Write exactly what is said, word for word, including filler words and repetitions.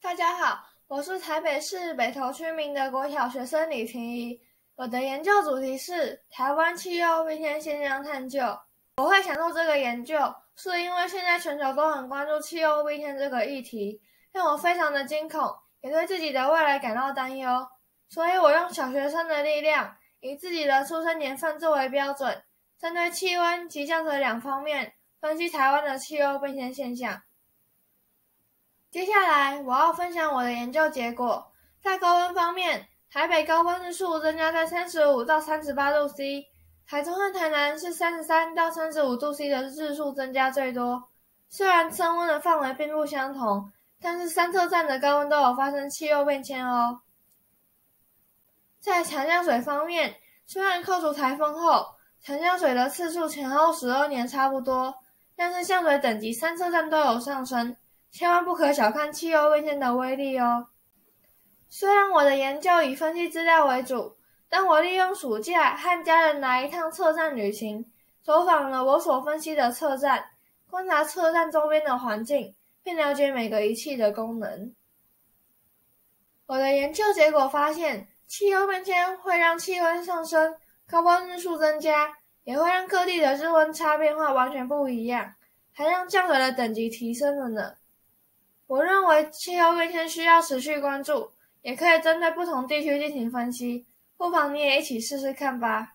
大家好，我是台北市北投区民德国小学生李婷宜。我的研究主题是台湾气候变迁现象探究。我会想做这个研究，是因为现在全球都很关注气候变迁这个议题，让我非常的惊恐，也对自己的未来感到担忧。所以我用小学生的力量，以自己的出生年份作为标准，针对气温及降水两方面，分析台湾的气候变迁现象。接下来我要分享我的研究结果。在高温方面，台北高温日数增加在三十五到三十八度 C， 台中和台南是三十三到三十五度 C 的日数增加最多。虽然升温的范围并不相同，但是三侧站的高温都有发生气候变迁哦。在强降水方面，虽然扣除台风后，强降水的次数前后十二年差不多，但是降水等级三侧站都有上升。千万不可小看气候变迁的威力哦。虽然我的研究以分析资料为主，但我利用暑假和家人来一趟测站旅行，走访了我所分析的测站，观察测站周边的环境，并了解每个仪器的功能。我的研究结果发现，气候变迁会让气温上升，高温日数增加，也会让各地的日温差变化完全不一样，还让降水的等级提升了呢。我认为气候变迁需要持续关注，也可以针对不同地区进行分析，不妨你也一起试试看吧。